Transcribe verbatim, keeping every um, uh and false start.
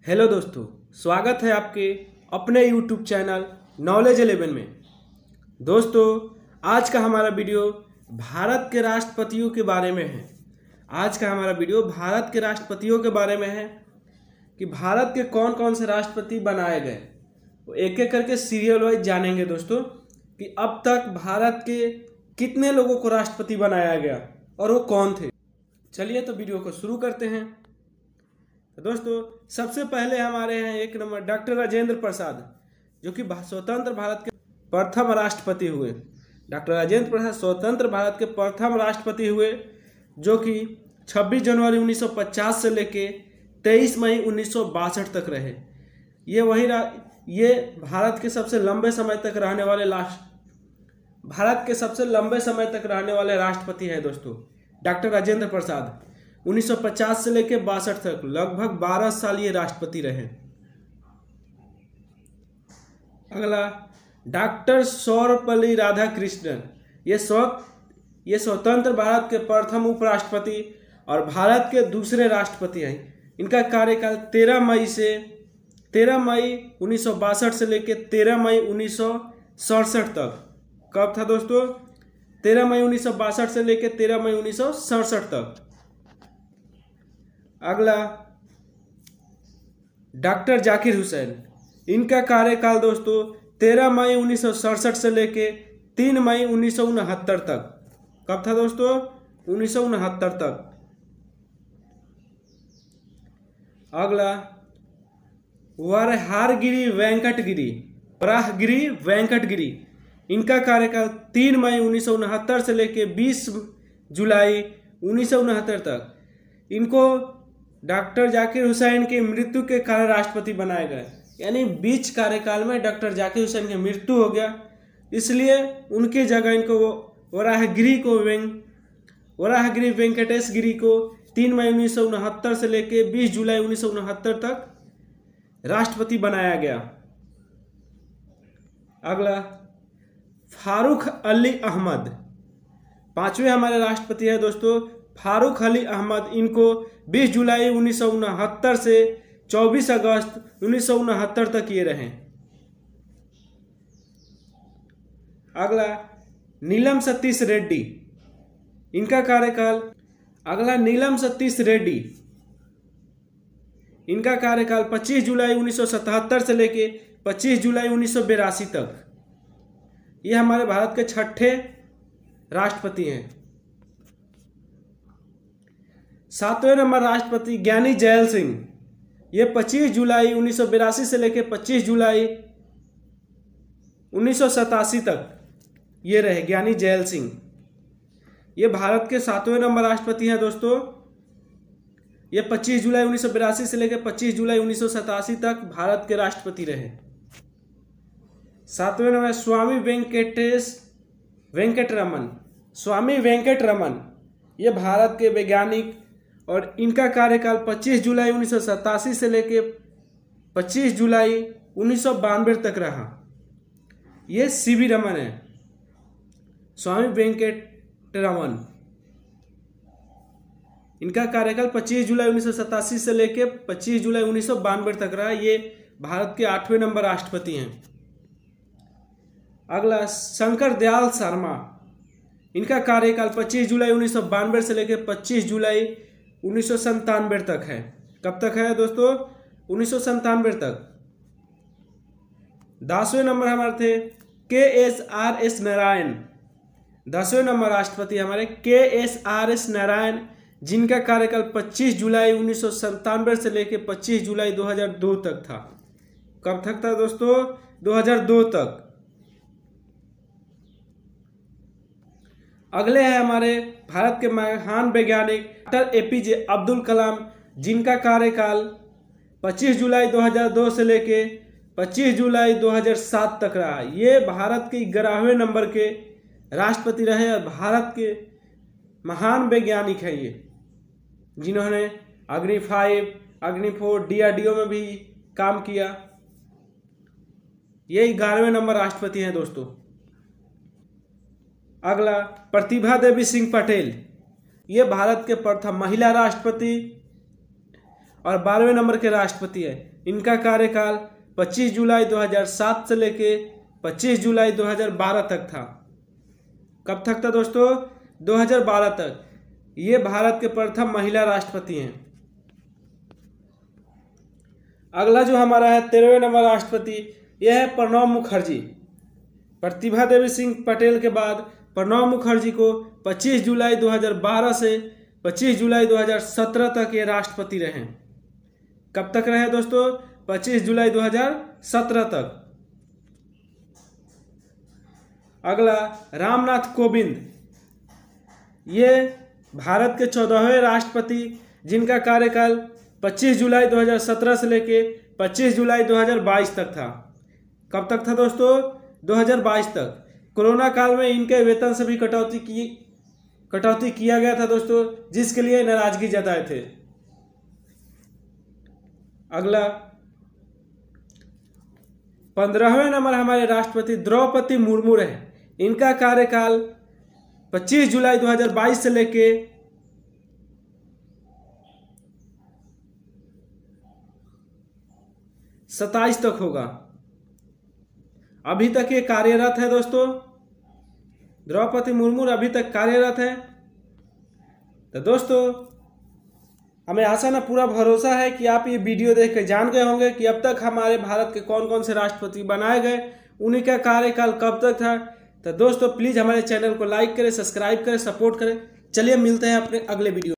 Hello दोस्तों, स्वागत है आपके अपने यूट्यूब चैनल नॉलेज इलेवन में। दोस्तों, आज का हमारा वीडियो भारत के राष्ट्रपतियों के बारे में है। आज का हमारा वीडियो भारत के राष्ट्रपतियों के बारे में है कि भारत के कौन कौन से राष्ट्रपति बनाए गए। वो एक एक करके सीरियल वाइज जानेंगे दोस्तों कि अब तक भारत के कितने लोगों को राष्ट्रपति बनाया गया और वो कौन थे। चलिए तो वीडियो को शुरू करते हैं। तो दोस्तों, सबसे पहले हमारे यहाँ एक नंबर डॉक्टर राजेंद्र प्रसाद, जो कि स्वतंत्र भारत के प्रथम राष्ट्रपति हुए। डॉक्टर राजेंद्र प्रसाद स्वतंत्र भारत के प्रथम राष्ट्रपति हुए, जो कि छब्बीस जनवरी उन्नीस सौ पचास से लेके तेईस मई उन्नीस सौ बासठ तक रहे। ये वही ये भारत के सबसे लंबे समय तक रहने वाले राष्ट्र भारत के सबसे लंबे समय तक रहने वाले राष्ट्रपति हैं दोस्तों, डॉक्टर राजेंद्र प्रसाद। उन्नीस सौ पचास से लेकर बासठ तक लगभग बारह साल ये राष्ट्रपति रहे। अगला डॉक्टर सर्वपल्ली राधाकृष्णन, ये स्व ये स्वतंत्र भारत के प्रथम उपराष्ट्रपति और भारत के दूसरे राष्ट्रपति हैं। इनका कार्यकाल तेरह मई से तेरह मई उन्नीस सौ बासठ से लेकर तेरह मई उन्नीस सौ सड़सठ तक। कब था दोस्तों? तेरह मई उन्नीस सौ बासठ से लेकर तेरह मई उन्नीस सौ सड़सठ तक। अगला डॉक्टर जाकिर हुसैन, इनका कार्यकाल दोस्तों तेरह मई उन्नीस सौ सड़सठ से लेके तीन मई उन्नीस सौ उनहत्तर तक। कब था दोस्तों? उन्नीस सौ उनहत्तर तक। अगला वराहगिरी वेंकटगिरी वराहगिरी वेंकटगिरी, इनका कार्यकाल तीन मई उन्नीस सौ उनहत्तर से लेके बीस जुलाई उन्नीस सौ उनहत्तर तक। इनको डॉक्टर जाकिर हुसैन की मृत्यु के कारण राष्ट्रपति बनाए गए, यानी बीच कार्यकाल में डॉक्टर जाकिर हुसैन की मृत्यु हो गया, इसलिए उनकी जगह इनको वराहगिरी को वेंग वराहगिरी वेंकटेश गिरी को तीन मई उन्नीस सौ उनहत्तर से लेकर बीस जुलाई उन्नीस सौ उनहत्तर तक राष्ट्रपति बनाया गया। अगला फारूक अली अहमद, पांचवें हमारे राष्ट्रपति है दोस्तों फारूक अली अहमद। इनको बीस जुलाई उन्नीस सौ उनहत्तर से चौबीस अगस्त उन्नीस सौ उनहत्तर तक ये रहे। अगला नीलम सतीश रेड्डी, इनका कार्यकाल अगला नीलम सतीश रेड्डी, इनका कार्यकाल पच्चीस जुलाई उन्नीस सौ सतहत्तर से लेके पच्चीस जुलाई उन्नीस सौ बिरासी तक। ये हमारे भारत के छठे राष्ट्रपति हैं। सातवें नंबर राष्ट्रपति ज्ञानी जैल सिंह, ये पच्चीस जुलाई उन्नीस सौ बिरासी से लेकर पच्चीस जुलाई उन्नीस सौ सतासी तक ये रहे ज्ञानी जैल सिंह। ये भारत के सातवें नंबर राष्ट्रपति हैं दोस्तों। ये पच्चीस जुलाई उन्नीस सौ बिरासी से लेकर पच्चीस जुलाई उन्नीस सौ सतासी तक भारत के राष्ट्रपति रहे। सातवें नंबर स्वामी वेंकटेश वेंकटरमन स्वामी वेंकटरमन, ये भारत के वैज्ञानिक और इनका कार्यकाल पच्चीस जुलाई उन्नीस सौ सतासी से लेके पच्चीस जुलाई उन्नीस सौ बानवे तक रहा। ये सी वी रमन है, स्वामी वेंकटरमन। इनका कार्यकाल पच्चीस जुलाई उन्नीस सौ सतासी से लेके पच्चीस जुलाई उन्नीस सौ बानवे तक रहा। ये भारत के आठवें नंबर राष्ट्रपति हैं। अगला शंकर दयाल शर्मा, इनका कार्यकाल पच्चीस जुलाई उन्नीस सौ बानवे से लेकर पच्चीस जुलाई उन्नीस सौ संतानवे तक है। कब तक है दोस्तों? उन्नीस सौ संतानवे तक। दसवें नंबर हमारे थे के एस आर एस नारायण, दसवें नंबर राष्ट्रपति हमारे के एस आर एस नारायण, जिनका कार्यकाल पच्चीस जुलाई उन्नीस सौ संतानवे से लेकर पच्चीस जुलाई दो हज़ार दो तक था। कब तक था दोस्तों? दो हज़ार दो तक। अगले हैं हमारे भारत के महान वैज्ञानिक doctor A P J Abdul Kalam, जिनका कार्यकाल पच्चीस जुलाई दो हज़ार दो से लेके पच्चीस जुलाई दो हज़ार सात तक रहा। ये भारत के ग्यारहवें नंबर के राष्ट्रपति रहे और भारत के महान वैज्ञानिक हैं ये, जिन्होंने Agni five Agni four D R D O में भी काम किया। ये ग्यारहवें नंबर राष्ट्रपति हैं दोस्तों। अगला प्रतिभा देवी सिंह पटेल, ये भारत के प्रथम महिला राष्ट्रपति और बारहवें नंबर के राष्ट्रपति हैं। इनका कार्यकाल पच्चीस जुलाई दो हज़ार सात से लेके पच्चीस जुलाई दो हज़ार बारह तक था। कब तक था दोस्तों? दो हज़ार बारह तक। ये भारत के प्रथम महिला राष्ट्रपति हैं। अगला जो हमारा है तेरहवें नंबर राष्ट्रपति, यह है प्रणब मुखर्जी। प्रतिभा देवी सिंह पटेल के बाद प्रणब मुखर्जी को पच्चीस जुलाई दो हज़ार बारह से पच्चीस जुलाई दो हज़ार सत्रह तक ये राष्ट्रपति रहे। कब तक रहे दोस्तों? पच्चीस जुलाई दो हज़ार सत्रह तक। अगला रामनाथ कोविंद, ये भारत के चौदहवें राष्ट्रपति, जिनका कार्यकाल पच्चीस जुलाई दो हज़ार सत्रह से लेके पच्चीस जुलाई दो हज़ार बाईस तक था। कब तक था दोस्तों? दो हज़ार बाईस तक। कोरोना काल में इनके वेतन से भी कटौती की कटौती किया गया था दोस्तों, जिसके लिए नाराजगी जताए थे। अगला पंद्रहवें नंबर हमारे राष्ट्रपति द्रौपदी मुर्मू रहे। इनका कार्यकाल पच्चीस जुलाई दो हज़ार बाईस से लेके सत्ताईस तक होगा। अभी तक ये कार्यरत है दोस्तों। द्रौपदी मुर्मू अभी तक कार्यरत है। तो दोस्तों, हमें आशा ना पूरा भरोसा है कि आप ये वीडियो देख कर जान गए होंगे कि अब तक हमारे भारत के कौन कौन से राष्ट्रपति बनाए गए, उन्हीं का कार्यकाल कब तक था। तो दोस्तों, प्लीज़ हमारे चैनल को लाइक करें, सब्सक्राइब करें, सपोर्ट करें। चलिए मिलते हैं अपने अगले वीडियो।